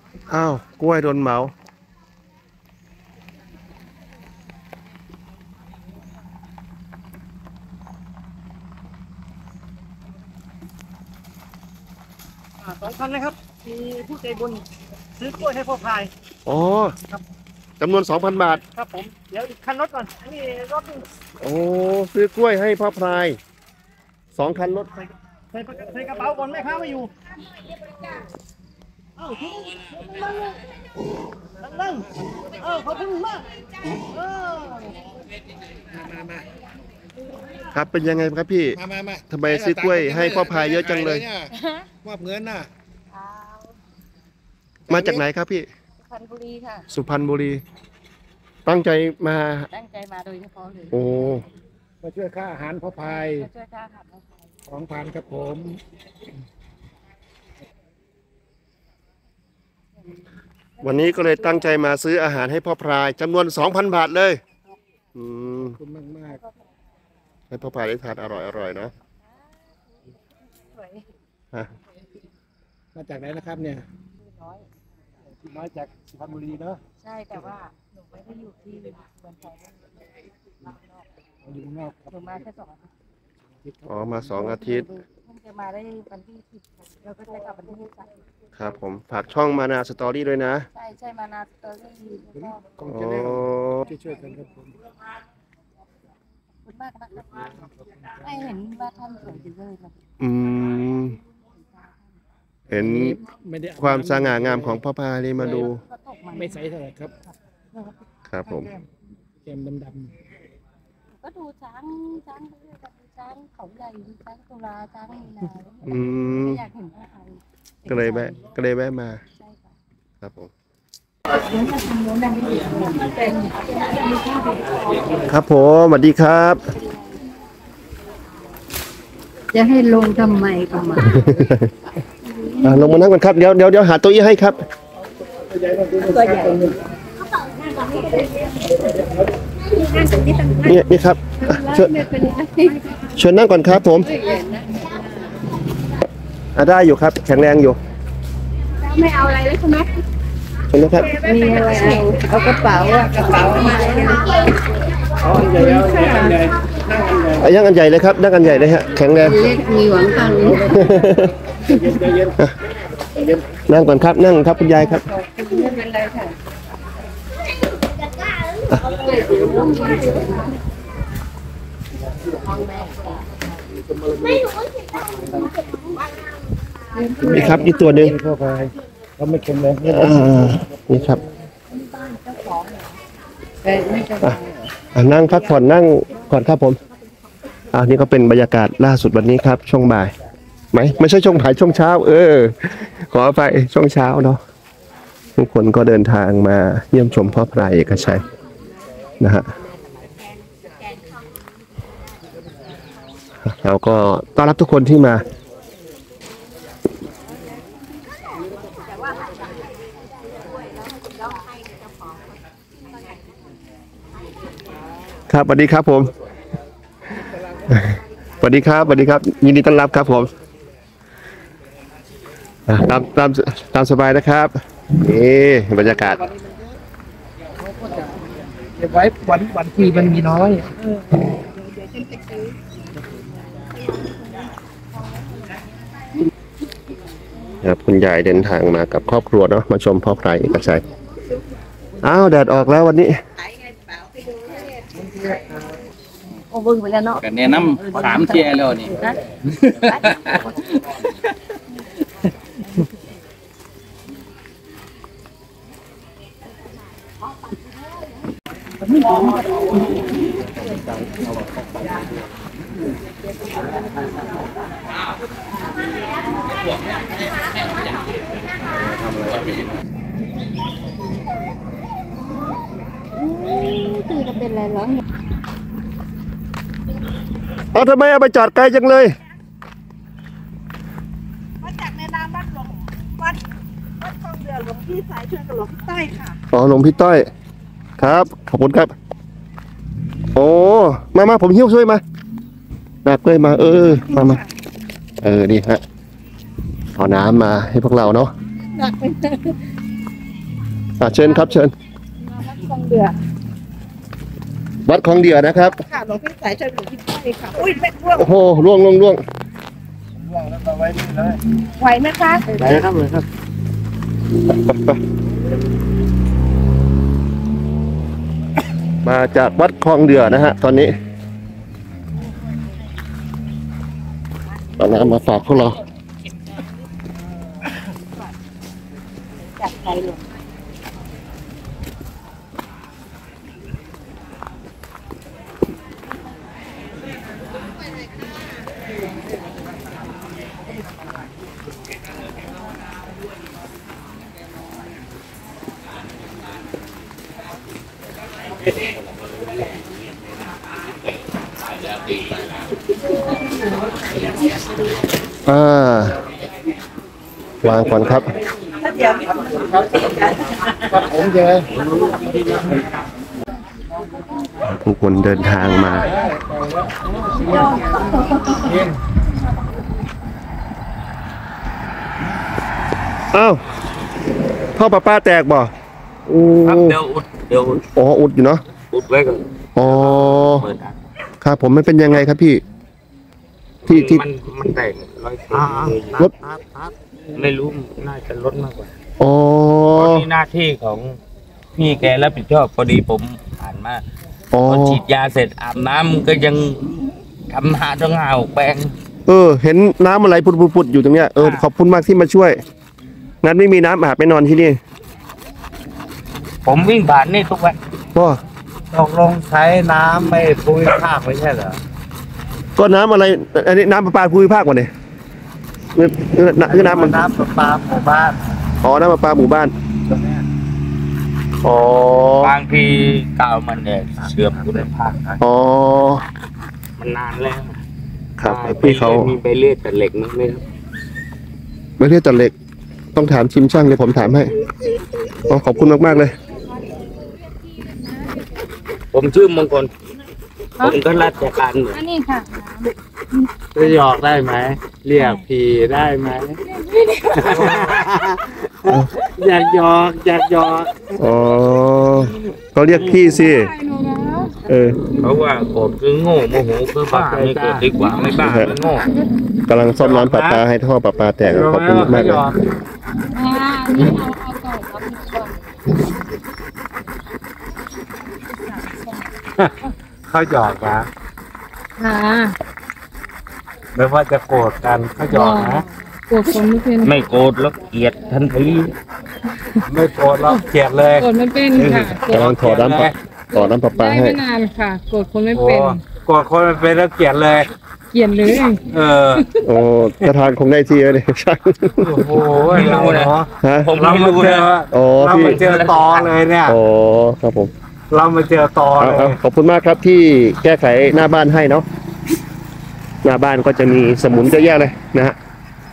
อ้าวกล้วยโดนเหมา 2,000นะครับมีผู้ใจบุญซื้อกล้วยให้พ่อพายอ๋อจำนวน 2,000 บาทครับผมเดี๋ยวอีกคันรถก่อนนี่รถโอ้ซื้อกล้วยให้พ่อพลาย2 คันรถใส่กระเป๋าก่อนแม่ค้าไม่อยู่เอ้าทุกนั่งขอบคุณมากมาครับเป็นยังไงครับพี่มาทำไมซื้อกล้วยให้พ่อพายเยอะจังเลยมอบเงินน่ะมาจากไหนครับพี่สุพรรณบุรีค่ะสุพรรณบุรีตั้งใจมาโดยเฉพาะเลยโอ้มาช่วยค่าอาหารพ่อพายมาช่วยค่าอาหารพ่อพาย 2,000ครับผมวันนี้ก็เลยตั้งใจมาซื้ออาหารให้พ่อพลายจำนวน 2,000 บาทเลยขอบคุณมากให้พ่อพลายได้ทานอร่อยเนาะมาจากไหนนะครับเนี่ยน้อยจากสุพรรณบุรีเนาะใช่แต่ว่าหนูไม่ได้อยู่ที่เมืองไทยอยู่นอกหนูมาแค่2 อาทิตย์อ๋อมา2 อาทิตย์เพิ่งจะมาได้วันที่10แล้วก็จะกลับวันที่23 ครับผมฝากช่องมานาสตอรี่ด้วยนะใช่มานาสตอรี่กองจะได้ช่วยกันครับผมขอบคุณมากนะครับไม่เห็นว่าท่านสวยจังเลยนะเห็นความสง่างามของพ่อพายนี่มาดูไม่ใสเท่าไหร่ครับครับผมแก้มดก็ดูช้างดูช้างเขาใหญ่ดูช้างตุลาช้างมีนาอยากเห็นพ่อพายก็เลยแวะมาครับผมครับผมสวัสดีครับจะให้ลงทำไมกันมาลงมานั่งกันครับเดี๋ยวหาตัวอี้ให้ครับนี่ครับเชิญนั่งก่อนครับผมได้อยู่ครับแข็งแรงอยู่ไม่เอาอะไรเลยใช่ไหมเชิญนะครับมีอะไรเอากระเป๋ามายังอันใหญ่เลยครับนั่งอันใหญ่เลยฮะแข็งแรงเล็กมีหวังข้างนี้นั่งก่อนครับนั่งครับคุณยายครับไม่เป็นไรค่ะนี่ครับนี่ตัวหนึ่งพ่อพายเขาไม่เค็มเลยนี่ครับนั่งพักผ่อนนั่งก่อนครับผมนี่ก็เป็นบรรยากาศล่าสุดวันนี้ครับช่วงบ่ายไม่ใช่ช่วงบ่ายช่วงเช้าขอไปช่วงเช้าเนาะทุกคนก็เดินทางมาเยี่ยมชมพ่อพลายเอกชัยนะฮะเราก็ต้อนรับทุกคนที่มาครับสวัสดีครับผมสวัสดีครับยินดีต้อนรับครับผมตามสบายนะครับนี่บรรยากาศเก็บไว้วันที่มันมีน้อยครับคุณยายเดินทางมากับครอบครัวเนาะมาชมพ่อพลายเอกชัยแดดออกแล้ววันนี้โอ้บึ้งไปแล้วเนาะกันเนี่ยน้ำ3 เที่ยแล้วนี่ตื่นจะเป็นอะไรเหรอทำไมเอาไปจอดไกลจังเลยมาจากในนามวัดคลองเดือหลวงพี่สายชวนกับหลวงพี่ต้อยค่ะหลวงพี่ต้อยครับขอบคุณครับโอ้มาผมหิ้วช่วยมาหนักเลยมามาดีฮะเอาน้ำมาให้พวกเราเนาะเชิญครับเชิญคลองเดือวัดคลองเดือนะครับค่ะหลวงพี่สายเชิญหลวงพี่ใต้ค่ะอุ้ยไม่ร่วงโอ้โหล่วงล่วงแล้วมาไว้นี่เลยไหวไหมคะไหนครับเลยครับมาจากวัดคลองเดือนะฮะตอนนี้เอาน้ำมาฝากพวกเราจับใครลงวางก่อนครับถ้าเดี๋ยวครับผมใช่ไหมทุกคนเดินทางมาอ้าวท่อประปาแตกบ่โอ้ครับเดี๋ยวอุดอ๋ออุดอยู่เนาะอุดไว้ก่อนอ๋อเปิดอ่ะครับผมมันเป็นยังไงครับพี่ที่มันแตกรอยรเสียถไม่รู้น่าจะลดมากกว่าอ๋อเพราะนี่หน้าที่ของพี่แกรับผิดชอบพอดีผมผ่านมาอ๋อพอฉีดยาเสร็จอาบน้ำก็ยังทำหาต้องหาแปรงเห็นน้ำอะไรปุดๆอยู่ตรงเนี้ยขอบคุณมากที่มาช่วยงั้นไม่มีน้ำอาบไปนอนที่นี่ผมวิ่งผ่านนี่ทุกวันก็ตกลงใช้น้ำไม่ภูมิภาคไม่ใช่เหรอก็น้ำอะไรอันนี้น้ำประปาภูมิภาควะเนี่ยคือน้ำมันน้ำประปาหมู่บ้านอ๋อน้ำประปาหมู่บ้านตัวเนี้ยอ๋อบางทีกาวมันเนี่ยเสื่อมคุณภาพอ๋อมันนานแล้วครับพี่เขามีใบเลื่อยแต่เหล็กมั้งไหมครับไม่ใช่ตัดเหล็ก ต้องถามชิมช่างเลยผมถามให้อ๋อขอบคุณมากๆเลยผมชื่อมงคลผมก็ราชการเหมือนอันนี้ค่ะจะหยอกได้ไหมเรียกพี่ได้ไหม อยากหยอกอยากหยอกอ๋อเขาเรียกพี่สิเออเพราะว่าโกรธคือโง่โมโหคือบ้าไม่โกรธดีกว่าไม่บ้าไม่โง่กำลังซ่อมน้ำประปาให้ท่อประปาแตกขอบคุณมากๆเลยนี่เอาก่อนรับหนูก่อนเขาหยอกนะค่ะไม่ว่าจะโกรธกันเขาหยอกนะกดคนไม่เป็นไม่โกรธแล้วเกลียดทันทีไม่โกรธแล้วเกลียดเลยกดไม่เป็นค่ะกำลังถอดน้ำประปาได้ให้ไม่นานค่ะกดคนไม่โอ้เป็นโกรธคนมันเป็นแล้วเกลียดเลยเกลียดเลยเออโอ้จะทานคงได้ที่แล้วเนี่ยช่างโอ้โหเราเนาะฮะผมเราไม่มารู้เจนะออ๋อเราพี่มาเจอตอเลยเนี่ยอ๋อครับผมเรามาเจอตอเลยเอาขอบคุณมากครับที่แก้ไขหน้าบ้านให้เนาะหน้าบ้านก็จะมีสมุนเยอะแยะเลยนะฮะ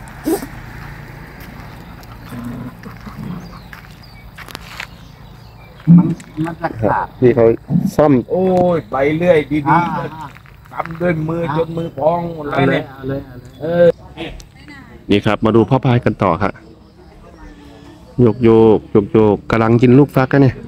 มันจะขาดที่เขาซ่อมโอ้ยไปเรื่อยดีๆก็ทำด้วยมือจนมือพองหมดแล้วเนี่ยเอาเลยนี่ครับ มาดูพ่อพายกันต่อครับโยกกำลังกินลูกฟักกันเนี่ย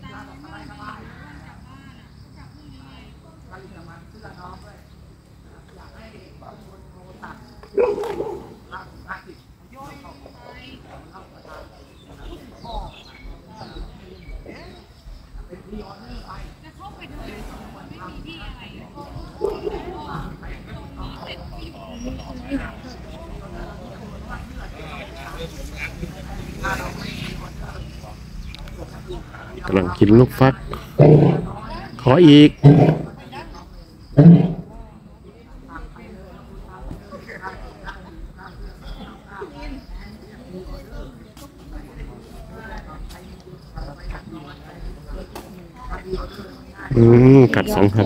กำลังกินลูกฟัก ขออีก กัดสองครับ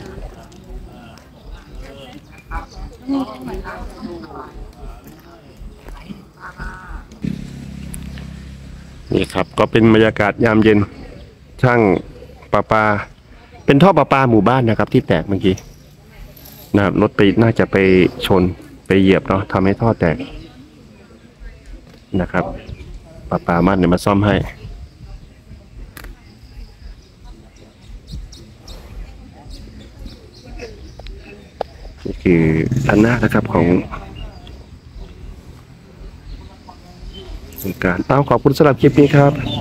นี่ครับก็เป็นบรรยากาศยามเย็นช่างประปาเป็นท่อประปาหมู่บ้านนะครับที่แตกเมื่อกี้นะครับรถไปน่าจะไปชนไปเหยียบเนาะทำให้ท่อแตกนะครับประปาบ้านเนี่ยมาซ่อมให้นี่คือด้านหน้านะครับของโครงการขอบคุณสำหรับคลิปนี้ครับ